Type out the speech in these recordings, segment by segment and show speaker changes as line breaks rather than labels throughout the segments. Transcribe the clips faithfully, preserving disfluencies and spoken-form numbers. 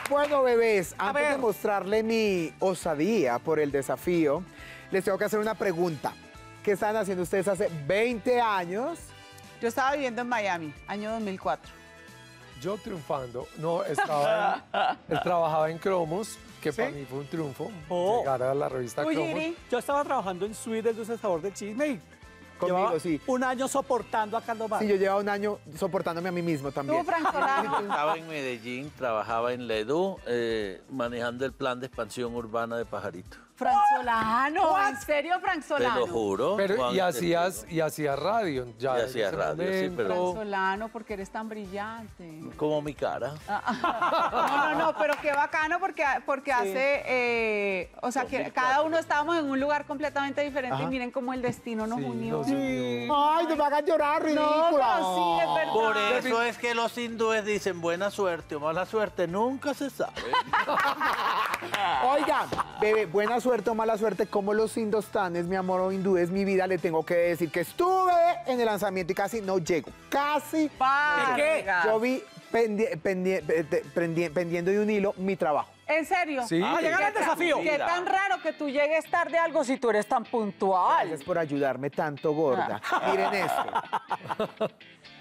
Bueno, bebés, antes de mostrarle mi osadía por el desafío, les tengo que hacer una pregunta. ¿Qué estaban haciendo ustedes hace veinte años?
Yo estaba viviendo en Miami, año dos mil cuatro.
Yo triunfando. No, estaba en, él trabajaba en Cromos, que
¿Sí?
para mí fue un triunfo
Oh.
llegar a la revista
Uy,
Cromos.
Giri.
Yo estaba trabajando en Suite del Dulce Sabor del Chisme y
Conmigo,
llevaba
sí.
un año soportando a Carlos Mar.
Sí, yo llevaba un año soportándome a mí mismo también.
¿Tú, Frank Solano?
Estaba en Medellín, trabajaba en Ledú, eh, manejando el plan de expansión urbana de Pajarito.
Frank Solano, ¿en serio, Frank
Te
Solano?
lo juro.
Pero,
Juan,
y
te
hacías,
juro.
y hacías radio. Ya
Y
en
hacía
ese
radio, sí, pero-
Frank
momento.
Solano, porque eres tan brillante.
Como mi cara.
No, no, no, pero qué bacano porque, porque hace, eh, o sea, que
dos mil
cada
cuatro.
uno estábamos en un lugar completamente diferente
Ajá.
y miren cómo el destino nos
Sí,
unió.
nos unió.
Ay, no me hagan llorar,
No,
ridícula.
pero sí, es verdad.
Por eso es que los hindúes dicen buena suerte o mala suerte, nunca se sabe.
Oigan, bebé, buena suerte o mala suerte, como los hindustanes, mi amor, o hindúes, mi vida, le tengo que decir que estuve en el lanzamiento y casi no llego. Casi.
Vargas.
Yo vi pendi- pendi- pe- prendi- pendiendo de un hilo mi trabajo.
¿En serio?
Sí.
Para llegar al
¿Qué tan-
desafío.
Qué tan raro que tú llegues tarde a algo si tú eres tan puntual.
Gracias por ayudarme tanto, gorda. Miren esto.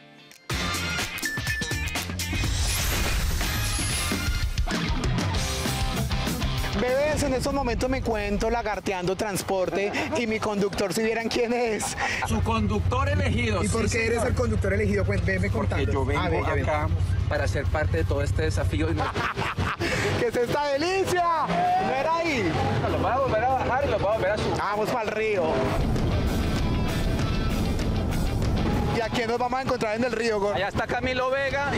Bebés, en estos momentos me cuento lagarteando transporte y mi conductor, si vieran quién es.
Su conductor elegido.
¿Y por
sí,
qué eres
señor.
el conductor elegido? Pues veme contando.
Porque yo vengo
Ah, ve, ya ve.
acá para ser parte de todo este desafío. Y no...
¿Qué es esta delicia? ¿No era ahí?
los voy a volver a bajar y los voy a volver a subir.
Vamos para el río. ¿Y a quién nos vamos a encontrar en el río, gordo?
Allá está Camilo Vega.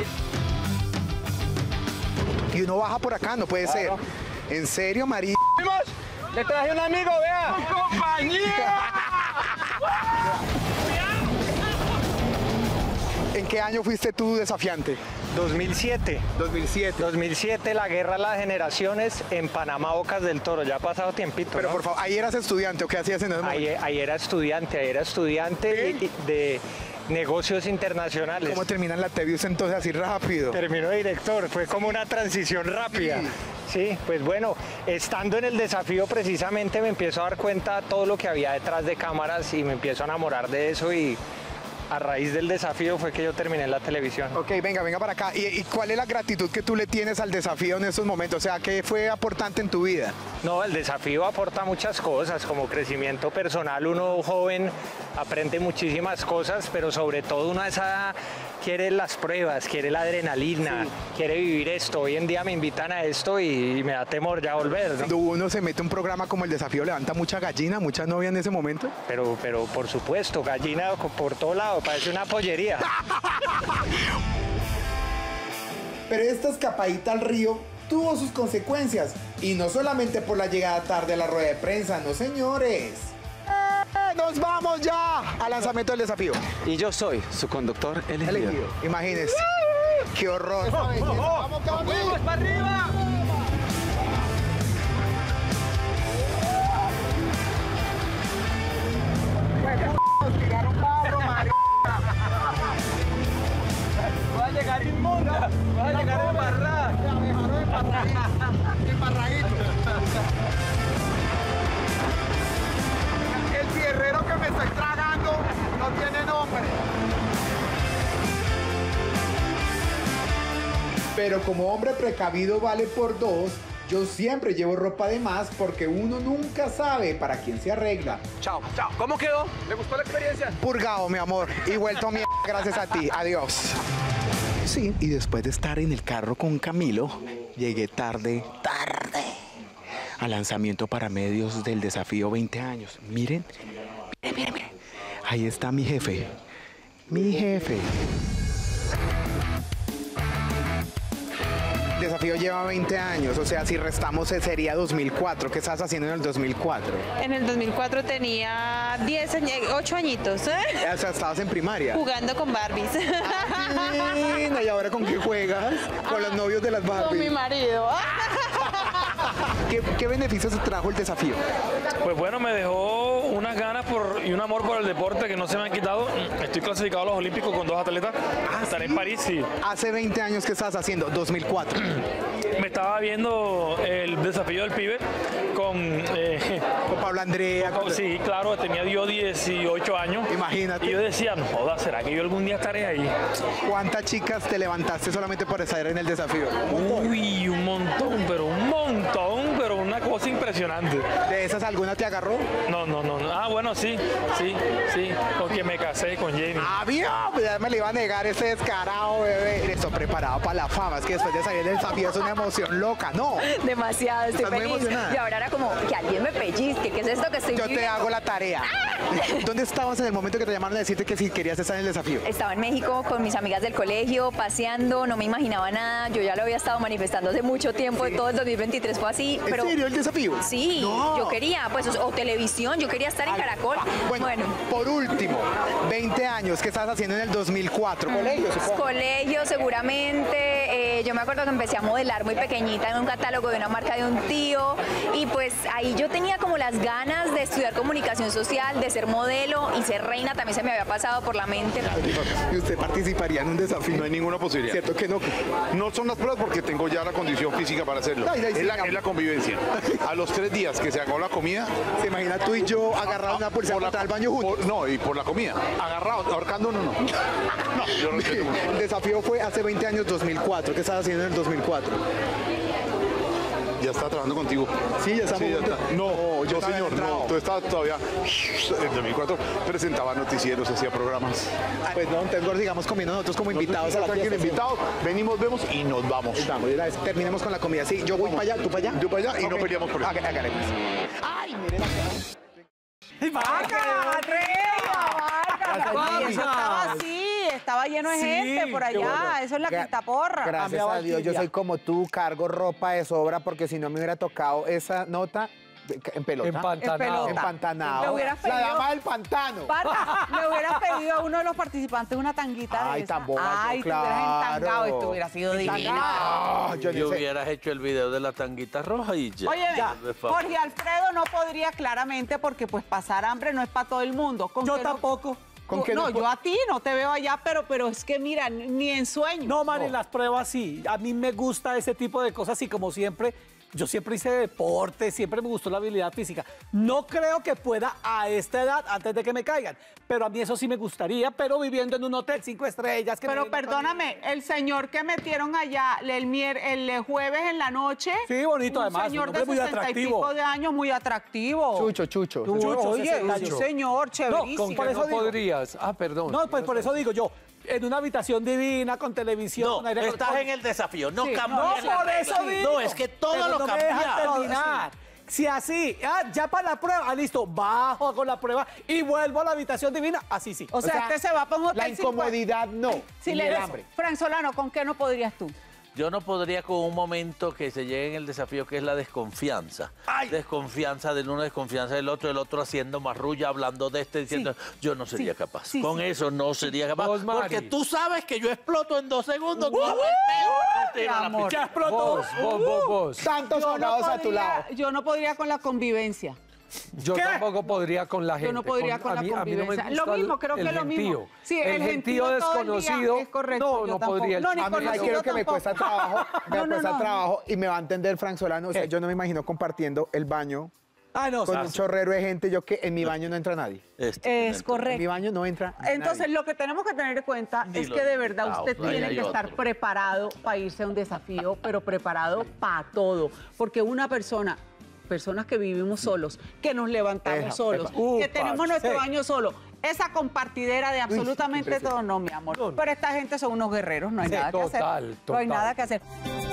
Y uno baja por acá, no puede ser. ¿En serio, María?
Le traje un amigo, vea. ¡Compañía!
¿En qué año fuiste tú desafiante?
dos mil siete.
dos mil siete.
dos mil siete, la guerra de las generaciones en Panamá, Bocas del Toro. Ya ha pasado tiempito,
Pero
¿no?
por favor, ¿ahí eras estudiante o qué hacías en ese momento?
Ahí, ahí era estudiante, ahí era estudiante y- y de negocios internacionales.
¿Cómo terminan la Tevius entonces así rápido?
Terminó director, fue como una transición rápida. Sí, pues bueno, estando en el desafío precisamente me empiezo a dar cuenta de todo lo que había detrás de cámaras y me empiezo a enamorar de eso y a raíz del desafío fue que yo terminé en la televisión.
Ok, venga, venga para acá. ¿Y, y cuál es la gratitud que tú le tienes al desafío en estos momentos? O sea, ¿qué fue aportante en tu vida?
No, el desafío aporta muchas cosas, como crecimiento personal. Uno joven aprende muchísimas cosas, pero sobre todo uno a esa quiere las pruebas, quiere la adrenalina, quiere vivir esto. Hoy en día me invitan a esto y me da temor ya volver, ¿no?
Cuando uno se mete a un programa como el desafío, levanta mucha gallina, mucha novia en ese momento.
Pero, pero por supuesto, gallina por todo lado, parece una pollería.
Pero esta escapadita al río tuvo sus consecuencias. Y no solamente por la llegada tarde a la rueda de prensa, no señores. ¡Eh! ¡Nos vamos ya al lanzamiento del desafío!
Y yo soy su conductor elegido.
Elegido. Imagínense. ¡Qué horror! ¡Vamos, Cami!
para arriba! Voy a llegar inmunda, voy a llegar embarrada.
El tierrero que me estoy tragando no tiene nombre. Pero como hombre precavido vale por dos, yo siempre llevo ropa de más porque uno nunca sabe para quién se arregla.
Chao, chao. ¿Cómo quedó? ¿Le gustó la experiencia?
Purgado, mi amor, y vuelto a mierda gracias a ti. Adiós. Sí, y después de estar en el carro con Camilo, llegué tarde, tarde, al lanzamiento para medios del desafío veinte años. Miren, miren, miren, miren. Ahí está mi jefe, mi jefe. El desafío lleva veinte años, o sea, si restamos eh, sería dos mil cuatro. ¿Qué estás haciendo en el dos mil cuatro?
En el dos mil cuatro tenía diez, ocho añitos, ¿eh?
O sea, estabas en primaria.
Jugando con Barbies.
Divina, ¿y ahora con qué juegas? Con los novios de las
Con mi
Barbie.
marido.
¿Qué, qué beneficios te trajo el desafío?
Pues bueno, me dejó unas ganas por, y un amor por el deporte que no se me han quitado. Estoy clasificado a los Olímpicos con dos atletas. Estaré en París, sí.
Hace veinte años que estás haciendo, dos mil cuatro.
me estaba viendo el desafío del pibe con... Eh,
Con Pablo Andrea.
con- sí, claro, tenía yo dieciocho años.
Imagínate.
Y yo decía, no joda, ¿será que yo algún día estaré ahí?
¿Cuántas chicas te levantaste solamente por estar en el desafío?
Uy, un montón, pero un montón, pero una cosa impresionante.
¿De esas alguna te agarró?
No, no, no. no. Ah, bueno, sí, sí, sí, porque me casé con Jamie.
¡Avión! Pues ya me le iba a negar ese descarado, bebé. Estoy preparado para la fama. Es que después de salir del desafío es una emoción loca, ¿no?
Demasiado, estoy
Estás muy
feliz.
emocionada.
Y ahora era como que alguien me pellizque, ¿qué es esto que estoy
Yo te
viviendo?
hago la tarea. ¿Dónde estabas en el momento que te llamaron a decirte que si querías estar en el desafío?
Estaba en México con mis amigas del colegio, paseando, no me imaginaba nada. Yo ya lo había estado manifestando hace mucho tiempo, todo el dos mil veintitrés fue así. Pero
¿En serio el desafío?
sí,
No.
yo quería, pues, o televisión, yo quería estar en Caracol.
Bueno,
Bueno,
por último, veinte años, ¿qué estabas haciendo en el dos mil cuatro? Colegio, supongo.
colegio seguramente. eh, yo me acuerdo que empecé a modelar muy pequeñita en un catálogo de una marca de un tío. Y pues ahí yo tenía como las ganas de estudiar comunicación social, de ser modelo y ser reina también se me había pasado por la mente.
¿Y usted participaría en un desafío?
No hay ninguna posibilidad.
¿Cierto que no?
No son las pruebas porque tengo ya la condición física para hacerlo.
Ay, ay, sí,
es, la,
digamos.
es la convivencia. A los tres días que se acabó la comida...
¿Se imagina tú y yo agarrados una policía
por la-
contra el baño juntos?
por- no, y por la comida. Agarrados, ahorcando uno no. No, yo respeto mucho.
El desafío fue hace veinte años, dos mil cuatro. ¿Qué estabas haciendo en el dos mil cuatro?
Ya estaba trabajando contigo.
Sí, ya estamos
Sí, ya
juntos.
está. No,
No, yo
no,
estaba
señor,
entrado.
no. Tú estabas todavía... En dos mil cuatro presentaba noticieros, hacía programas.
Pues no, entonces sigamos comiendo nosotros como invitados a la
Tranquilo,
fiesta.
invitados, venimos, vemos y nos vamos.
Vamos, de una vez, terminemos con la comida. Sí, yo voy para allá, tú para allá.
Yo para allá y no
Ok.
peleamos por eso.
Hágale, hágale, pues. Ay, mire la
¡Vaca, vaca!
Gracias,
Eso estaba así, estaba lleno de
Sí,
gente por
qué
allá.
bueno.
Eso es la
Gra-
quinta porra.
Gracias a Dios, yo soy como tú, cargo ropa de sobra porque si no me hubiera tocado esa nota de- en pelota.
Empantanado.
En pelota.
Empantanado.
Le hubieras
La
pedido-
dama del pantano.
Pata, le hubieras pedido a uno de los participantes una tanguita
Ay,
de esa.
tan boba yo,
Ay, te hubieras
claro.
entangado, esto hubiera sido divino.
Ah, yo
Yo
ni sé.
hubieras hecho el video de la tanguita roja y ya.
Oye,
De favor.
Jorge Alfredo no podría claramente porque pues pasar hambre no es para todo el mundo. ¿Con
Yo
qué no-
tampoco.
¿Con qué
no,
no
yo
po-
a ti no te veo allá, pero, pero es que mira, ni en sueños.
No, man, en las pruebas sí. A mí me gusta ese tipo de cosas y como siempre, yo siempre hice deporte, siempre me gustó la habilidad física. No creo que pueda a esta edad, antes de que me caigan, pero a mí eso sí me gustaría, pero viviendo en un hotel cinco estrellas. Que me
Pero
venga
perdóname, el señor que metieron allá el, mier- el jueves en la noche.
Sí, bonito,
un
además, un
señor
hombre
de
muy
sesenta y
atractivo.
pico de años, muy atractivo.
Chucho, chucho.
Tú,
Chucho,
oye,
sesenta
sí,
años.
señor, chéverísimo.
con- por
Que
eso
no
digo.
podrías. Ah, perdón.
No, pues por eso digo yo, en una habitación divina, con televisión.
No,
con aire
estás
acondicionado.
en el desafío. No
Sí,
cambias
No,
la
por
regla.
eso digo.
No, es que todo
Pero
lo
no me dejan
cambia.
terminar. Si así, ah, ya para la prueba, ah, listo, bajo con la prueba y vuelvo a la habitación divina, así sí.
O sea, este se va para un hotel
La
cincuenta.
incomodidad no.
Si
ni
le
el
des-
hambre.
Fran Solano, ¿con qué no podrías tú?
Yo no podría con un momento que se llegue en el desafío que es la desconfianza. Desconfianza del uno, desconfianza del otro, el otro haciendo marrulla, hablando de este, diciendo, yo no sería
Sí.
capaz.
Sí,
con
sí.
eso no sería capaz.
Vos, Mari.
Porque tú sabes que yo exploto en dos segundos. tú hago el peo, te tiro a la
amor.
piscina.
Ya explotó.
Vos, vos, vos, vos.
Tantos soldados a tu lado.
Yo no podría con la convivencia.
Yo
¿Qué?
tampoco podría con la gente.
Yo no podría con
a
la
mí- a mí no me
convivencia. Lo
gusta
mismo,
el-
creo que
el
lo mismo.
gentío.
Sí,
el
el
gentío
gentío todo el día
desconocido.
es correcto,
No,
yo
no
tampoco.
podría.
No, ni
A mí
conocido
quiero que me
tampoco.
cuesta trabajo, me
No, no,
cuesta
no.
trabajo y me va a entender Frank Solano. O sea, yo no me imagino compartiendo el baño
Ah, no,
con
sí.
un chorrero de gente. Yo que en mi baño no entra nadie.
Este,
Es
En mi
correcto.
baño no entra
Entonces,
nadie.
lo que tenemos que tener en cuenta
Ni
es
lo
que de verdad
invitados,
usted
ahí
tiene
hay
que estar
otro.
preparado para irse a un desafío, pero preparado para todo. Porque una persona, personas que vivimos solos, que nos levantamos
Eja,
solos,
epa.
que
Uh,
tenemos
parce.
nuestro baño solo, esa compartidera de absolutamente
sí, sí.
todo, no, mi amor.
No, no.
Pero esta gente son unos guerreros, no hay
Sí,
nada que hacer.
total,
No hay
total.
nada que hacer.